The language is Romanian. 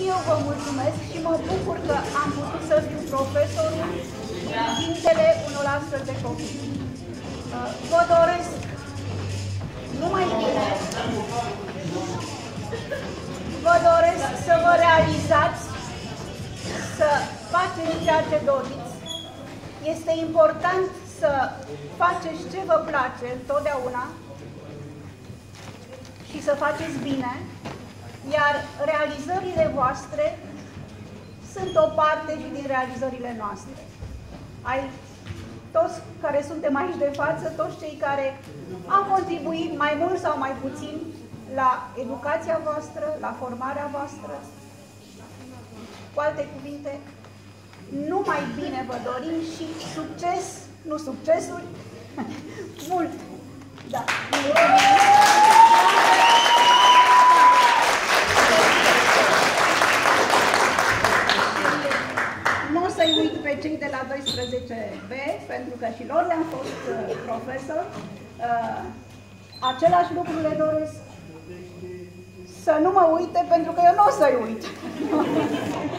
eu vă mulțumesc și mă bucur că am putut să fiu profesorul dintele unor astfel de copii. Vă doresc numai bine, vă doresc să vă realizați, să faceți ceea ce doriți. Este important să faceți ce vă place întotdeauna și să faceți bine, iar realizările voastre sunt o parte și din realizările noastre. Ai toți care suntem aici de față, toți cei care au contribuit mai mult sau mai puțin la educația voastră, la formarea voastră. Cu alte cuvinte, numai bine vă dorim și succes, nu succesuri, mult! Da. Nu o să-i uit pe cei de la 12B, pentru că și lor le-am fost profesor. Același lucru le doresc. Să nu mă uite, pentru că eu nu o să-i uit.